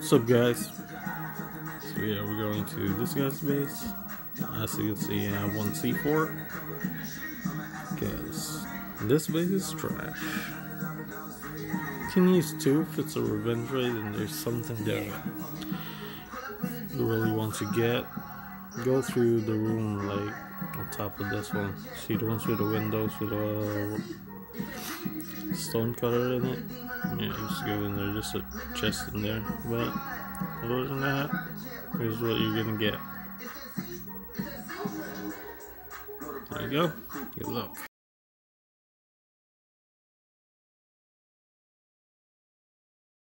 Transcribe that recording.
What's up, guys? So yeah, we're going to this guy's base. As you can see, I have one C4 because this base is trash. You can use two if it's a revenge raid and there's something there you really want to get. Go through the room like on top of this one. See the ones with the windows with a stone cutter in it? Yeah, just go in there, just a chest in there. But other than that, here's what you're gonna get. There you go. Good luck.